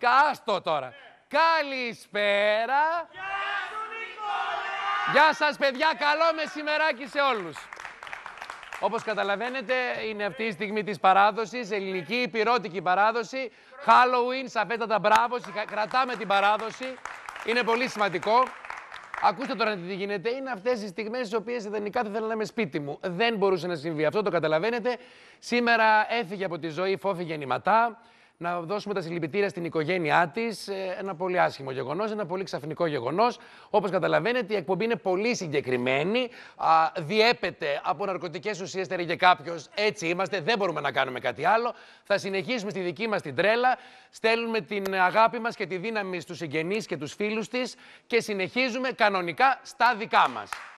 Κάστο τώρα. Καλησπέρα. Γεια σου, Νικόλα! Γεια σας, παιδιά. Καλό μεσημεράκι σε όλους. Όπως καταλαβαίνετε, είναι αυτή η στιγμή της παράδοσης, ελληνική, υπηρώτικη παράδοση. Halloween, σαφέστατα μπράβο, κρατάμε την παράδοση. Είναι πολύ σημαντικό. Ακούστε τώρα τι γίνεται. Είναι αυτές οι στιγμές στις οποίες ιδανικά δεν θέλω να είμαι σπίτι μου. Δεν μπορούσε να συμβεί. Αυτό το καταλαβαίνετε. Σήμερα έφυγε από τη ζωή, φόφηγε νηματά. Να δώσουμε τα συλληπιτήρια στην οικογένειά της. Ένα πολύ άσχημο γεγονός, ένα πολύ ξαφνικό γεγονός. Όπως καταλαβαίνετε, η εκπομπή είναι πολύ συγκεκριμένη. Διέπεται από ναρκωτικές ουσίες, έλεγε κάποιος. Έτσι είμαστε, δεν μπορούμε να κάνουμε κάτι άλλο. Θα συνεχίσουμε στη δική μας την τρέλα. Στέλνουμε την αγάπη μας και τη δύναμη στους συγγενείς και τους φίλους της και συνεχίζουμε κανονικά στα δικά μας.